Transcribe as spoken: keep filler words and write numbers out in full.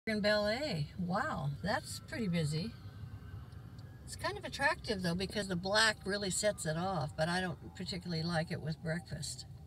Ballet. Wow, that's pretty busy. It's kind of attractive though because the black really sets it off, but I don't particularly like it with breakfast.